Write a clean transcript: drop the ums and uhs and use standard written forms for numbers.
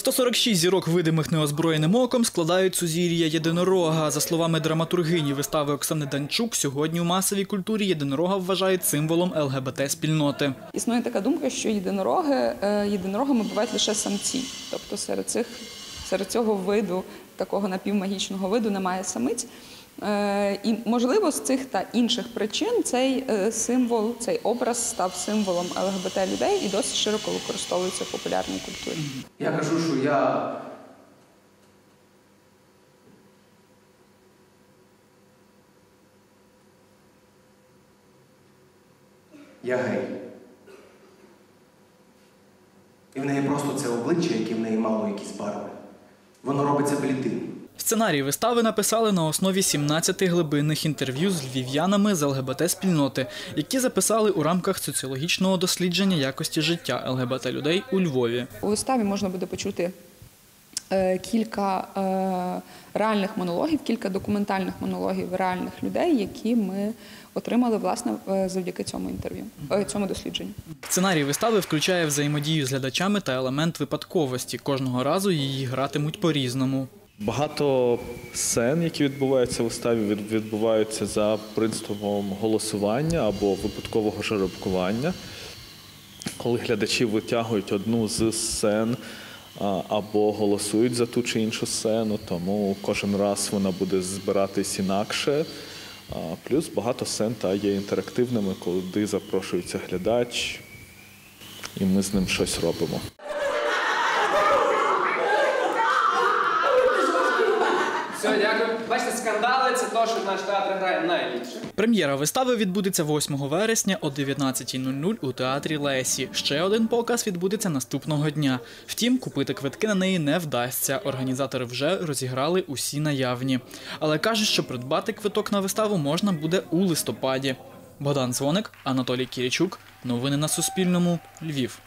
146 зірок, видимих неозброєним оком, складають сузір'я єдинорога. За словами драматургині вистави Оксани Данчук, сьогодні у масовій культурі єдинорога вважають символом ЛГБТ-спільноти. Існує така думка, що єдинорогами бувають лише самці. Тобто серед цього виду, такого напівмагічного виду, немає самиць. І, можливо, з цих та інших причин цей символ, цей образ став символом ЛГБТ-людей і досить широко використовується в популярній культурі. Я кажу, що я гей. І в неї просто це обличчя, яке в неї мало якісь барви. Воно робиться блідим. Сценарій вистави написали на основі 17 глибинних інтерв'ю з львів'янами з ЛГБТ-спільноти, які записали у рамках соціологічного дослідження якості життя ЛГБТ-людей у Львові. У виставі можна буде почути кілька реальних монологів, кілька документальних монологів реальних людей, які ми отримали, власне, завдяки цьому інтерв'ю, цьому дослідженню. Сценарій вистави включає взаємодію з глядачами та елемент випадковості. Кожного разу її гратимуть по-різному. Багато сцен, які відбуваються в виставі, відбуваються за принципом голосування або випадкового жеребкування, коли глядачі витягують одну з сцен або голосують за ту чи іншу сцену, тому кожен раз вона буде збиратись інакше. Плюс багато сцен є інтерактивними, коли запрошується глядач, і ми з ним щось робимо. Все, дякую. Бачите, скандали – це те, що наш театр грає найліпше. Прем'єра вистави відбудеться 8 вересня о 19:00 у театрі Лесі. Ще один показ відбудеться наступного дня. Втім, купити квитки на неї не вдасться. Організатори вже розіграли усі наявні. Але кажуть, що придбати квиток на виставу можна буде у листопаді. Богдан Дзвоник, Анатолій Кірічук. Новини на Суспільному. Львів.